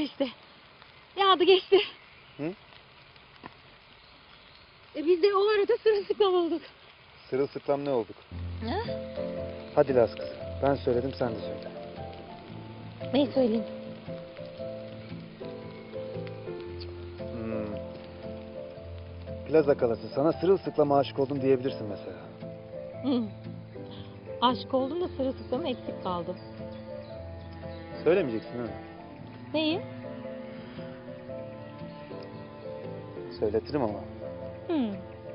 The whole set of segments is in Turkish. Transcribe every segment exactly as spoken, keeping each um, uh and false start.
işte. Yağdı geçti. Hı? E biz de o arada sırılsıklam olduk. Sırılsıklam ne olduk? Ha? Hadi Laz kızı. Ben söyledim, sen de söyle. Neyi söyleyeyim? Hmm. Plaza kalası, sana sırılsıklam aşık oldum diyebilirsin mesela. Hı. Aşık oldum da sırılsıklamım eksik kaldı. Söylemeyeceksin ha. Neyi? Söyletirim ama. Hı.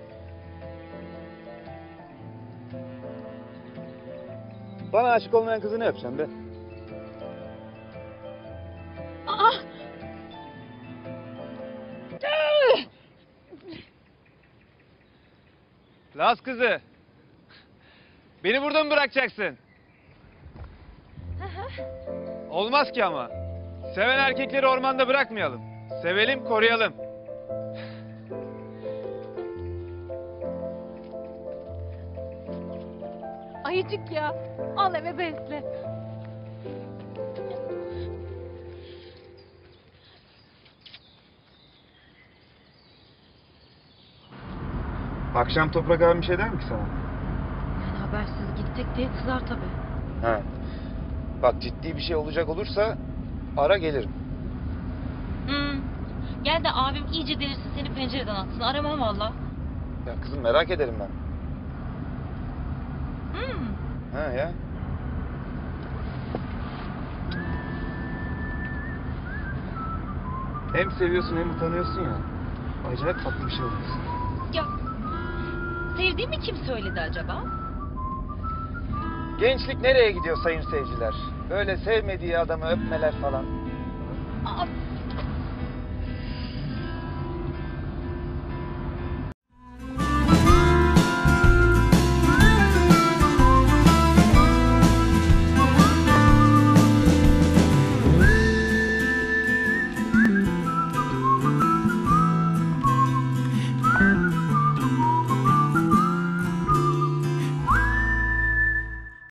Bana aşık olmayan kızı ne yapacaksın be? Aa! Laz kızı. Beni burada mı bırakacaksın? Olmaz ki ama. Seven erkekleri ormanda bırakmayalım. Sevelim, koruyalım. Ayıcık ya. Al eve besle. Akşam Toprak abi bir şey der mi ki sana? Yani habersiz gittik diye kızar tabii. He. Bak ciddi bir şey olacak olursa ara gelirim. Hmm. Gel de abim iyice delirsin seni pencereden atsın. Aramam valla. Ya kızım merak ederim ben. Hmm. He ya. Hem seviyorsun hem utanıyorsun ya. Acayip tatlı bir şey oluyorsun. Ya sevdiğimi kim söyledi acaba? Gençlik nereye gidiyor sayın seyirciler? Böyle sevmediği adamı öpmeler falan. Aa,